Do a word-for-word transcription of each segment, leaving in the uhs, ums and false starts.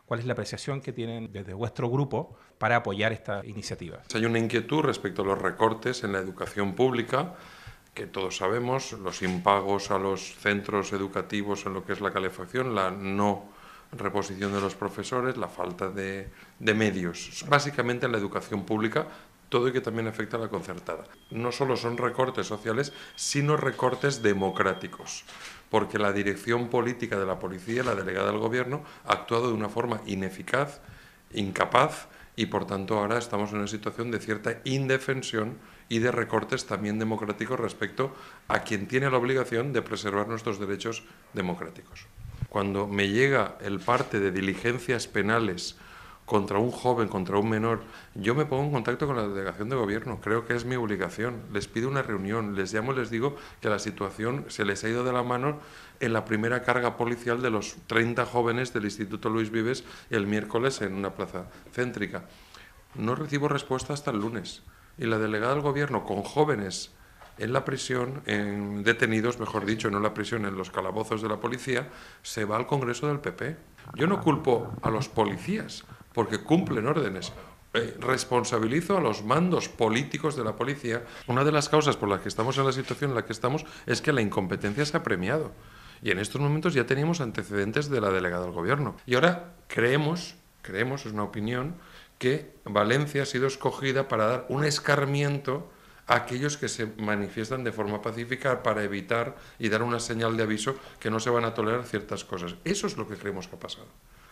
¿Cuál es la apreciación que tienen desde vuestro grupo para apoyar esta iniciativa? Hay una inquietud respecto a los recortes en la educación pública, que todos sabemos, los impagos a los centros educativos en lo que es la calefacción, la no reposición de los profesores, la falta de, de medios, básicamente en la educación pública, todo y que también afecta a la concertada. No solo son recortes sociales, sino recortes democráticos, porque la dirección política de la policía, la delegada del gobierno, ha actuado de una forma ineficaz, incapaz, y por tanto ahora estamos en una situación de cierta indefensión y de recortes también democráticos respecto a quien tiene la obligación de preservar nuestros derechos democráticos. Cuando me llega el parte de diligencias penales contra un joven, contra un menor, yo me pongo en contacto con la delegación de gobierno, creo que es mi obligación, les pido una reunión, les llamo y les digo que la situación se les ha ido de la mano en la primera carga policial de los treinta jóvenes del Instituto Luis Vives el miércoles en una plaza céntrica. No recibo respuesta hasta el lunes y la delegada del gobierno con jóvenes en la prisión, en detenidos, mejor dicho, no en la prisión, en los calabozos de la policía, se va al Congreso del P P. Yo no culpo a los policías, porque cumplen órdenes. Eh, responsabilizo a los mandos políticos de la policía. Una de las causas por las que estamos en la situación en la que estamos es que la incompetencia se ha premiado. Y en estos momentos ya teníamos antecedentes de la delegada del gobierno. Y ahora creemos, creemos, es una opinión, que Valencia ha sido escogida para dar un escarmiento a aquellos que se manifiestan de forma pacífica para evitar y dar una señal de aviso que no se van a tolerar ciertas cosas. Eso es lo que creemos que ha pasado.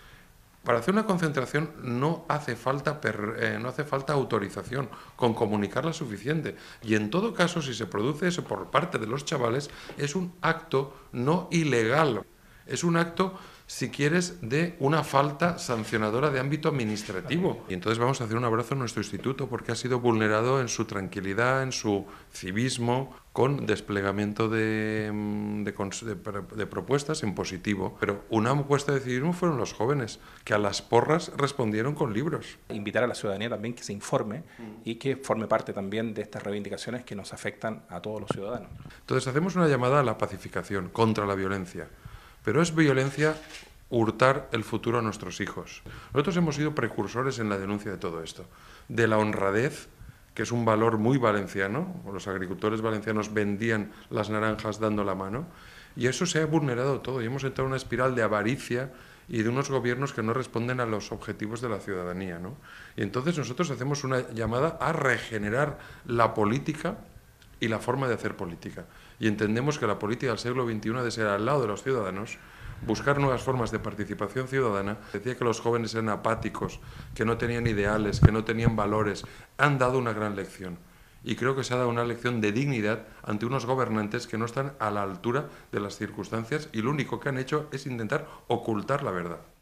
Para hacer una concentración no hace falta, per, eh, no hace falta autorización, con comunicarla es suficiente. Y en todo caso, si se produce eso por parte de los chavales, es un acto no ilegal, es un acto, si quieres, de una falta sancionadora de ámbito administrativo. Y entonces vamos a hacer un abrazo a nuestro instituto porque ha sido vulnerado en su tranquilidad, en su civismo, con desplegamiento de, de, de, de propuestas en positivo. Pero una muestra de civismo fueron los jóvenes, que a las porras respondieron con libros. Invitar a la ciudadanía también que se informe y que forme parte también de estas reivindicaciones que nos afectan a todos los ciudadanos. Entonces hacemos una llamada a la pacificación, contra la violencia. Pero es violencia hurtar el futuro a nuestros hijos. Nosotros hemos sido precursores en la denuncia de todo esto, de la honradez, que es un valor muy valenciano. Los agricultores valencianos vendían las naranjas dando la mano, y eso se ha vulnerado todo, y hemos entrado en una espiral de avaricia y de unos gobiernos que no responden a los objetivos de la ciudadanía, ¿no? Y entonces nosotros hacemos una llamada a regenerar la política y la forma de hacer política. Y entendemos que la política del siglo veintiuno ha de ser al lado de los ciudadanos, buscar nuevas formas de participación ciudadana. Decía que los jóvenes eran apáticos, que no tenían ideales, que no tenían valores. Han dado una gran lección. Y creo que se ha dado una lección de dignidad ante unos gobernantes que no están a la altura de las circunstancias y lo único que han hecho es intentar ocultar la verdad.